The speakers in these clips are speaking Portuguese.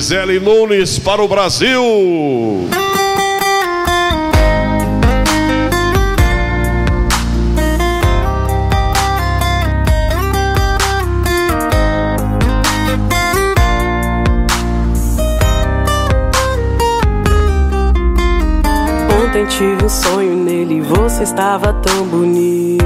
Gisele Nunes para o Brasil. Ontem tive um sonho nele, você estava tão bonito.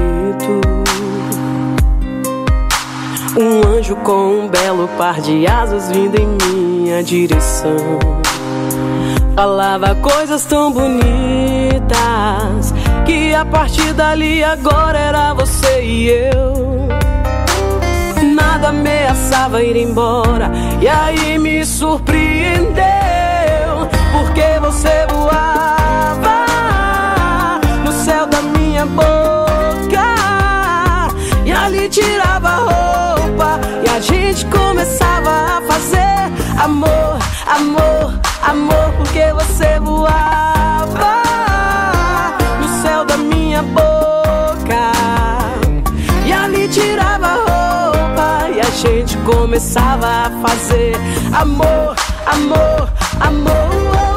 Um anjo com um belo par de asas vindo em minha direção. Falava coisas tão bonitas, que a partir dali agora era você e eu. Nada ameaçava ir embora, e aí me surpreendeu, porque você voava no céu da minha boca, e ali tirava a roupa, e a gente começava a fazer amor, amor, amor, porque você voava no céu da minha boca, e ali tirava a roupa, e a gente começava a fazer amor, amor, amor.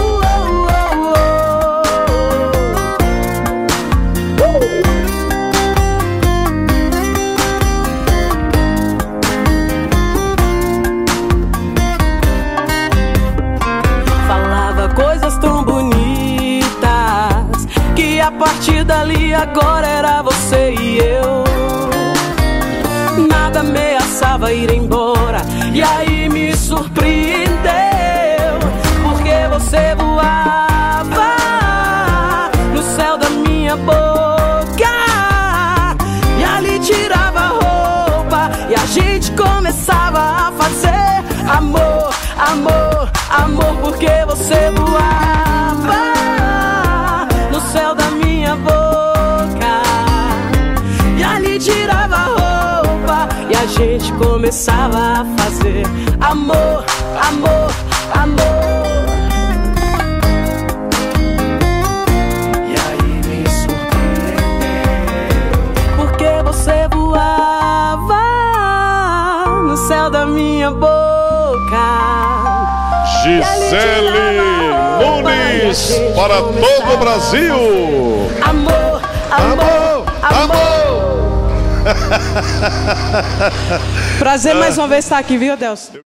Coisas tão bonitas, que a partir dali agora era você e eu. Nada ameaçava ir embora, e aí me surpreendeu, porque você voava no céu da minha boca, e ali tirava a roupa, e a gente começava a fazer amor, amor, amor, porque você voava no céu da minha boca, e ali tirava a roupa, e a gente começava a fazer amor, amor, amor. E aí me surpreendeu, porque você voava no céu da minha boca. Gisele Nunes para todo o Brasil. Amor, amor, amor. Prazer mais uma vez estar aqui, viu, Adelson?